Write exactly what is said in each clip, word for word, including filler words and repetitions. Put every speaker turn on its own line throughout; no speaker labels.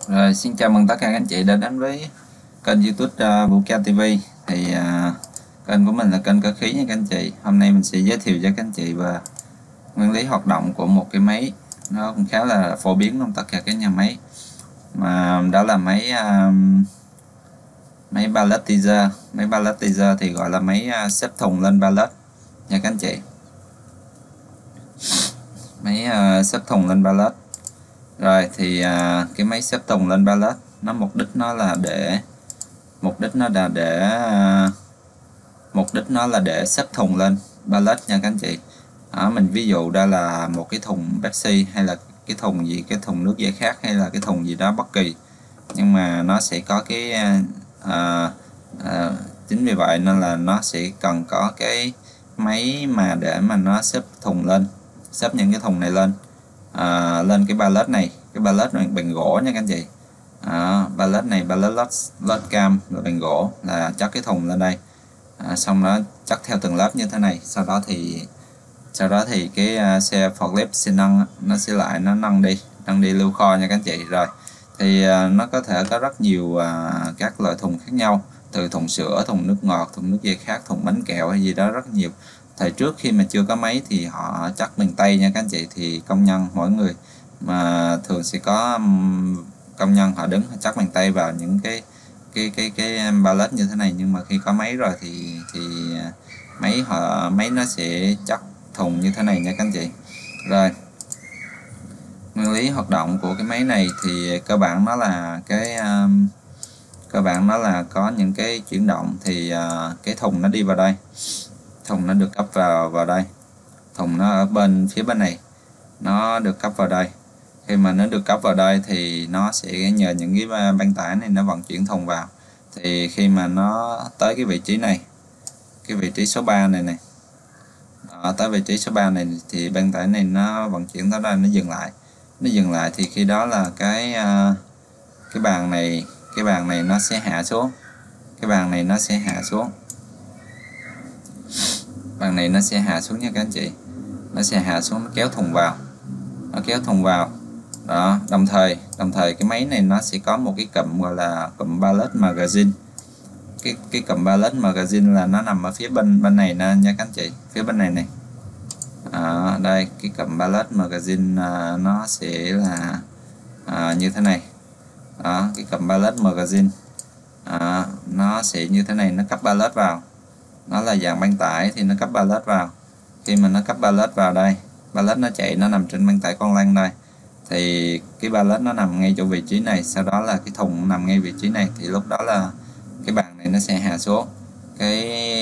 Rồi, xin chào mừng tất cả các anh chị đã đến với kênh YouTube uh, Vũ Ca ti vi. Thì uh, kênh của mình là kênh cơ khí nha các anh chị. Hôm nay mình sẽ giới thiệu cho các anh chị về nguyên lý hoạt động của một cái máy nó cũng khá là phổ biến trong tất cả các nhà máy, mà đó là máy uh, máy palletizer. Máy palletizer thì gọi là máy uh, xếp thùng lên pallet nha các anh chị. Máy uh, xếp thùng lên pallet. Rồi thì à, cái máy xếp thùng lên pallet, nó mục đích nó là để mục đích nó là để à, mục đích nó là để xếp thùng lên pallet nha các anh chị. Đó, mình ví dụ đây là một cái thùng Pepsi, hay là cái thùng gì, cái thùng nước giải khát, hay là cái thùng gì đó bất kỳ, nhưng mà nó sẽ có cái à, à, chính vì vậy nên là nó sẽ cần có cái máy mà để mà nó xếp thùng lên, xếp những cái thùng này lên à, lên cái pallet này. Cái pallet này bằng gỗ nha các anh chị. À, pallet này pallet lót, lót cam là bằng gỗ, là chất cái thùng lên đây, à, xong đó chất theo từng lớp như thế này. Sau đó thì sau đó thì cái uh, xe forklift sẽ nâng, nó sẽ lại nó nâng đi nâng đi lưu kho nha các anh chị. Rồi thì uh, nó có thể có rất nhiều uh, các loại thùng khác nhau, từ thùng sữa, thùng nước ngọt, thùng nước giải khát, thùng bánh kẹo hay gì đó, rất nhiều. Thời trước khi mà chưa có máy thì họ chắc bằng tay nha các anh chị. Thì công nhân mỗi người mà thường sẽ có um, công nhân họ đứng họ chắc bằng tay vào những cái cái cái cái pallet như thế này. Nhưng mà khi có máy rồi thì thì máy họ máy nó sẽ chắc thùng như thế này nha các anh chị. Rồi, nguyên lý hoạt động của cái máy này thì cơ bản nó là cái um, cơ bản nó là có những cái chuyển động. Thì uh, cái thùng nó đi vào đây, thùng nó được cấp vào vào đây, thùng nó ở bên phía bên này, nó được cấp vào đây. Khi mà nó được cấp vào đây thì nó sẽ nhờ những cái băng tải này nó vận chuyển thùng vào. Thì khi mà nó tới cái vị trí này, cái vị trí số ba này này, đó, tới vị trí số ba này thì băng tải này nó vận chuyển tới đây, nó dừng lại. Nó dừng lại thì khi đó là cái cái bàn này cái bàn này nó sẽ hạ xuống. Cái bàn này nó sẽ hạ xuống bàn này nó sẽ hạ xuống nha các anh chị. Nó sẽ hạ xuống, nó kéo thùng vào, nó kéo thùng vào đó. Đồng thời đồng thời cái máy này nó sẽ có một cái cụm gọi là cụm pallet magazine. Cái cái cụm pallet magazine là nó nằm ở phía bên bên này nè nha các anh chị, phía bên này này. À, đây cái cụm pallet magazine à, nó sẽ là à, như thế này. Đó, cái cụm pallet magazine à, nó sẽ như thế này, nó cấp pallet vào. Nó là dạng băng tải thì nó cấp pallet vào. Khi mà nó cấp pallet vào đây, pallet nó chạy, nó nằm trên băng tải con lăn đây, thì cái pallet nó nằm ngay chỗ vị trí này. Sau đó là cái thùng nằm ngay vị trí này, thì lúc đó là cái bàn này nó sẽ hạ xuống, cái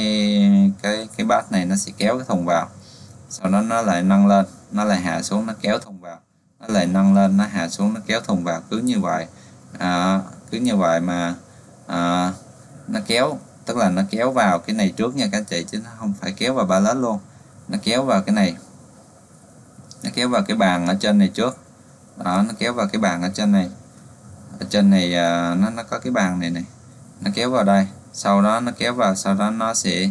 cái cái bát này nó sẽ kéo cái thùng vào. Sau đó nó lại nâng lên, nó lại hạ xuống, nó kéo thùng vào. Nó lại nâng lên, nó hạ xuống, nó kéo thùng vào. Cứ như vậy à, cứ như vậy mà à, nó kéo, tức là nó kéo vào cái này trước nha các anh chị, chứ nó không phải kéo vào pallet luôn. Nó kéo vào cái này, nó kéo vào cái bàn ở trên này trước. Đó, nó kéo vào cái bàn ở trên này. Ở trên này à, nó nó có cái bàn này này, nó kéo vào đây. Sau đó nó kéo vào, sau đó nó sẽ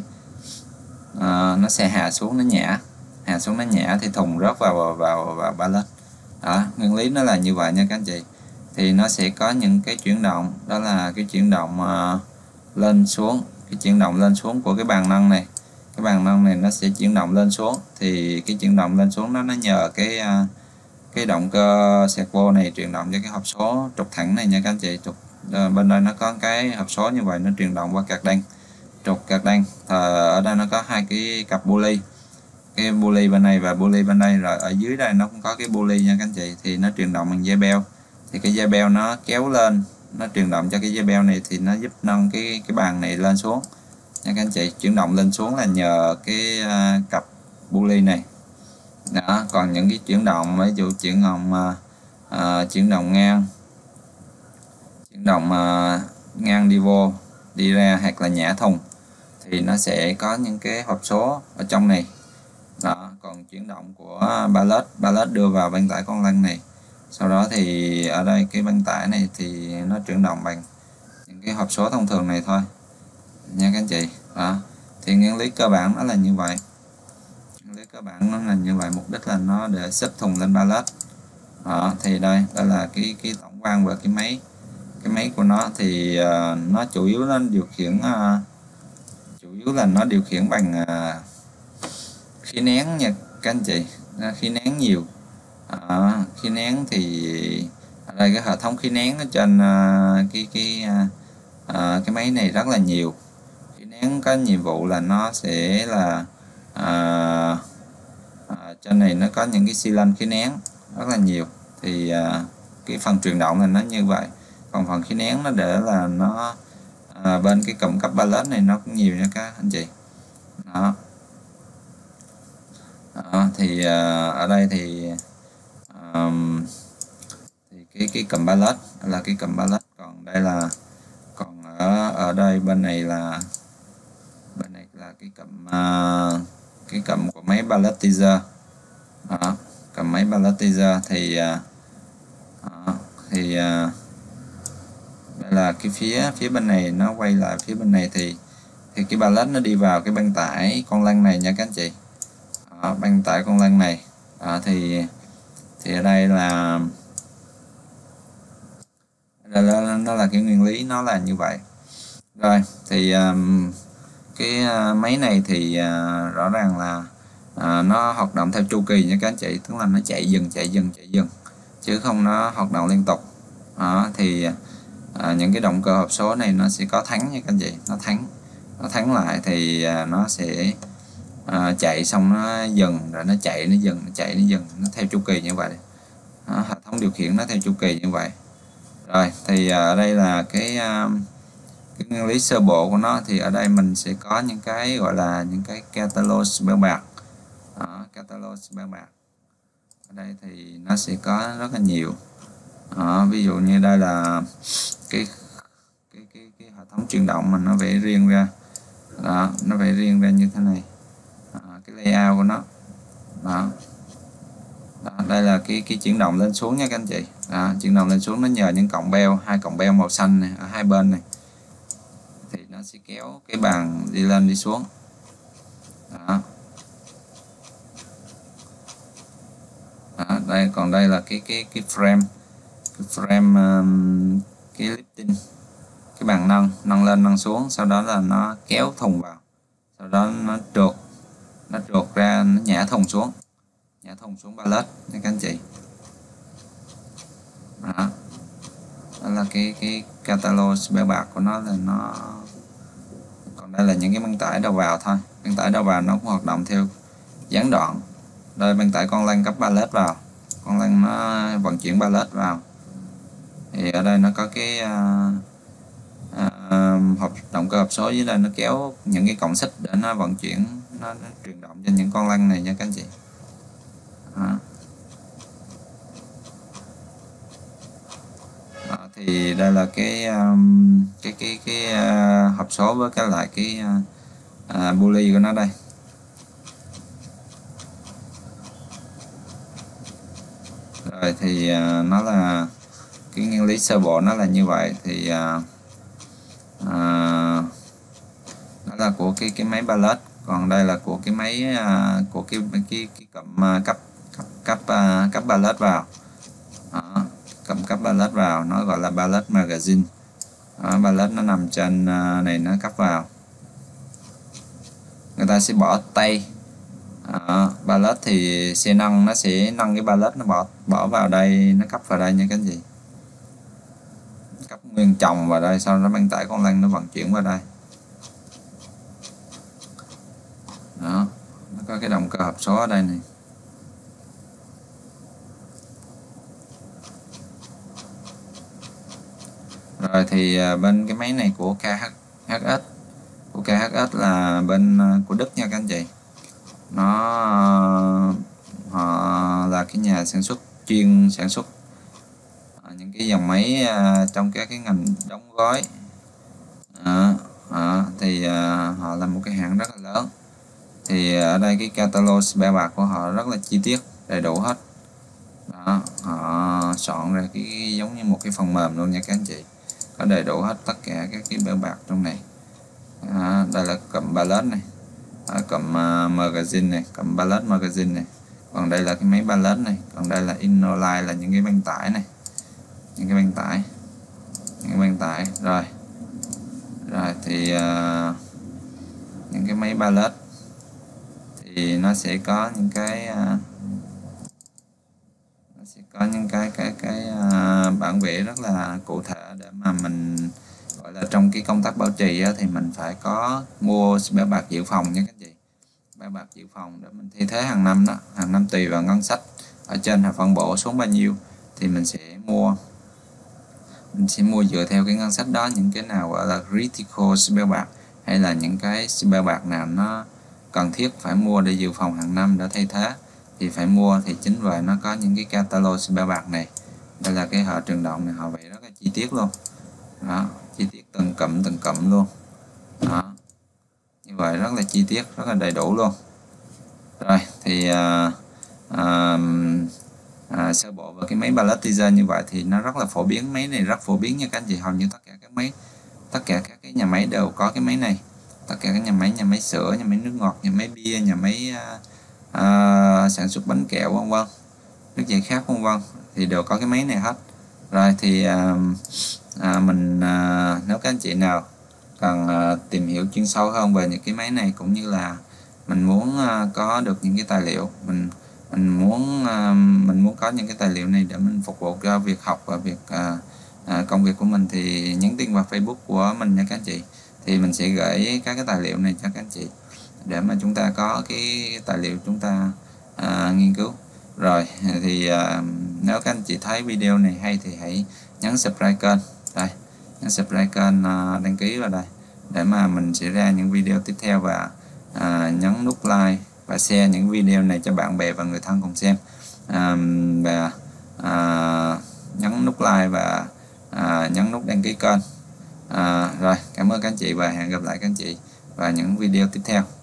à, nó sẽ hạ xuống, nó nhả hạ xuống nó nhả thì thùng rớt vào vào vào, vào pallet. Đó, nguyên lý nó là như vậy nha các anh chị. Thì nó sẽ có những cái chuyển động, đó là cái chuyển động uh, lên xuống, cái chuyển động lên xuống của cái bàn nâng này. Cái bàn nâng này nó sẽ chuyển động lên xuống. Thì cái chuyển động lên xuống đó nó nhờ cái uh, cái động cơ servo này truyền động cho cái hộp số trục thẳng này nha các anh chị. Trục uh, bên đây nó có cái hộp số như vậy, nó truyền động qua card đăng, trục card đăng. Ở đây nó có hai cái cặp pulley, cái pulley bên này và pulley bên đây. Rồi ở dưới đây nó cũng có cái pulley nha các anh chị. Thì nó truyền động bằng dây beo, thì cái dây beo nó kéo lên, nó truyền động cho cái dây beo này, thì nó giúp nâng cái cái bàn này lên xuống nha các anh chị. Chuyển động lên xuống là nhờ cái uh, cặp pulley này đó. Còn những cái chuyển động, ví dụ chuyển động uh, uh, chuyển động ngang, chuyển động uh, ngang đi vô đi ra, hoặc là nhả thùng, thì nó sẽ có những cái hộp số ở trong này đó. Còn chuyển động của pallet, pallet đưa vào băng tải con lăn này. Sau đó thì ở đây cái băng tải này thì nó chuyển động bằng những cái hộp số thông thường này thôi nha các anh chị. Đó, thì nguyên lý cơ bản nó là như vậy. Nguyên lý cơ bản nó là như vậy, mục đích là nó để xếp thùng lên pallet. Đó, thì đây đây là cái cái tổng quan về cái máy cái máy của nó thì uh, nó chủ yếu nó điều khiển uh, chủ yếu là nó điều khiển bằng uh, khí nén nha các anh chị. Khí nén nhiều. À, khí nén thì ở đây cái hệ thống khí nén ở trên uh, cái cái uh, uh, cái máy này rất là nhiều. Khí nén có nhiệm vụ là nó sẽ là uh, uh, trên này nó có những cái xi lanh khí nén rất là nhiều, thì uh, cái phần truyền động là nó như vậy, còn phần khí nén nó để là nó uh, bên cái cụm cấp ballast này nó cũng nhiều nha các anh chị. Đó. Đó, thì uh, ở đây thì um, thì cái cái cụm ballast là cái cụm ballast, còn đây là còn ở ở đây bên này là bên này là cái cụm uh, cái cụm của máy ballatizer. Đó, cụm máy ballatizer thì uh, uh, thì uh, đây là cái phía phía bên này nó quay lại phía bên này thì thì cái ballast nó đi vào cái băng tải con lăn này nha các anh chị. Đó, băng tải con lăn này. Đó, thì thì ở đây là đây là, nó là cái nguyên lý nó là như vậy. Rồi thì um, cái uh, máy này thì uh, rõ ràng là uh, nó hoạt động theo chu kỳ nha các anh chị, tức là nó chạy dừng chạy dừng chạy dừng chứ không nó hoạt động liên tục. Đó, thì uh, những cái động cơ hộp số này nó sẽ có thắng nha các anh chị, nó thắng nó thắng lại thì uh, nó sẽ À, chạy xong nó dừng rồi nó chạy nó dừng nó chạy nó dừng nó theo chu kỳ như vậy. Đó, hệ thống điều khiển nó theo chu kỳ như vậy. Rồi thì ở đây là cái, cái nguyên lý sơ bộ của nó, thì ở đây mình sẽ có những cái gọi là những cái catalog beo bạc. Đó, catalog beo bạc ở đây thì nó sẽ có rất là nhiều. Đó, ví dụ như đây là cái cái cái, cái hệ thống chuyển động mà nó vẽ riêng ra. Đó, nó vẽ riêng ra như thế này. À, cái layout của nó. Đó. Đó, đây là cái cái chuyển động lên xuống nha các anh chị. Đó, chuyển động lên xuống nó nhờ những cọng beo, hai cọng beo màu xanh này ở hai bên này, thì nó sẽ kéo cái bàn đi lên đi xuống. Đó. Đó, đây còn đây là cái cái cái frame cái frame um, cái lifting, cái bàn nâng nâng lên nâng xuống, sau đó là nó kéo thùng vào, sau đó nó trượt nó trượt ra, nó nhả thùng xuống nhả thùng xuống ballast nha các anh chị. Đó, đó là cái cái catalog beo bạc của nó là nó. Còn đây là những cái băng tải đầu vào thôi, băng tải đầu vào nó cũng hoạt động theo gián đoạn. Đây băng tải con lăn cấp ballast vào, con lăn nó vận chuyển ballast vào, thì ở đây nó có cái uh, uh, hộp động cơ hộp số dưới đây, nó kéo những cái cọng xích để nó vận chuyển, nó, nó truyền động trên những con lăn này nha các anh chị. Đó. Đó, thì đây là cái um, cái cái cái uh, hộp số với cái lại cái uh, uh, pulley của nó đây. Rồi thì uh, nó là cái nguyên lý sơ bộ nó là như vậy. Thì uh, uh, nó là của cái cái máy ballast, còn đây là của cái máy uh, của cái cái cái cụm uh, cấp cấp cấp uh, cấp ballast vào. Đó, cụm cấp ballast vào nó gọi là ballast magazine. Đó, ballast nó nằm trên uh, này, nó cấp vào, người ta sẽ bỏ tay. Đó, ballast thì xe nâng nó sẽ nâng cái ballast, nó bỏ bỏ vào đây, nó cấp vào đây nha các anh chị, cấp nguyên chồng vào đây, sau đó băng tải con lăn nó vận chuyển vào đây. Đó, nó có cái động cơ hộp số ở đây này. Rồi thì bên cái máy này của ca hát ét, của ca hát ét là bên của Đức nha các anh chị. Nó họ là cái nhà sản xuất chuyên sản xuất những cái dòng máy trong các cái ngành đóng gói. À, à, thì à, họ là một cái hãng rất là lớn. Thì ở đây cái catalog beo bạc của họ rất là chi tiết, đầy đủ hết. Đó, họ soạn ra cái giống như một cái phần mềm luôn nha các anh chị, có đầy đủ hết tất cả các cái beo bạc trong này. À, đây là cụm ballast này, à, cụm uh, magazine này, cụm ballast magazine này, còn đây là cái máy ballast này, còn đây là inner line là những cái băng tải này. những cái băng tải những cái băng tải rồi rồi thì uh, những cái máy pallet thì nó sẽ có những cái uh, nó sẽ có những cái cái cái uh, bản vẽ rất là cụ thể để mà mình gọi là trong cái công tác bảo trì á, thì mình phải có mua bao bạc dự phòng nha các anh chị. Bao bạc dự phòng để mình thay thế hàng năm đó, hàng năm tùy vào ngân sách ở trên hoặc phân bổ xuống bao nhiêu thì mình sẽ mua mình sẽ mua dựa theo cái ngân sách đó, những cái nào gọi là critical spare bạc hay là những cái spare bạc nào nó cần thiết phải mua để dự phòng hàng năm để thay thế thì phải mua. Thì chính vậy nó có những cái catalog spare bạc này, đây là cái họ Trường Động này, họ vẽ rất là chi tiết luôn đó, chi tiết từng cụm từng cụm luôn đó, như vậy rất là chi tiết, rất là đầy đủ luôn. Rồi thì à, à, à, sơ bộ về cái máy palletizer như vậy thì nó rất là phổ biến, máy này rất phổ biến nha các anh chị, hầu như tất cả các máy tất cả các cái nhà máy đều có cái máy này, tất cả các nhà máy nhà máy sữa, nhà máy nước ngọt, nhà máy bia, nhà máy à, à, sản xuất bánh kẹo vân vân, nước giải khát vân vân thì đều có cái máy này hết. Rồi thì à, à, mình à, nếu các anh chị nào cần à, tìm hiểu chuyên sâu hơn về những cái máy này, cũng như là mình muốn à, có được những cái tài liệu, mình mình muốn à, mình muốn có những cái tài liệu này để mình phục vụ cho việc học và việc à, à, công việc của mình, thì nhắn tin vào Facebook của mình nha các anh chị, thì mình sẽ gửi các cái tài liệu này cho các anh chị để mà chúng ta có cái tài liệu chúng ta à, nghiên cứu. Rồi thì à, nếu các anh chị thấy video này hay thì hãy nhấn subscribe kênh, đây nhấn subscribe kênh, à, đăng ký vào đây để mà mình sẽ ra những video tiếp theo, và à, nhấn nút like và share những video này cho bạn bè và người thân cùng xem, à, và à, nhấn nút like và à, nhấn nút đăng ký kênh. À, rồi cảm ơn các anh chị và hẹn gặp lại các anh chị vào những video tiếp theo.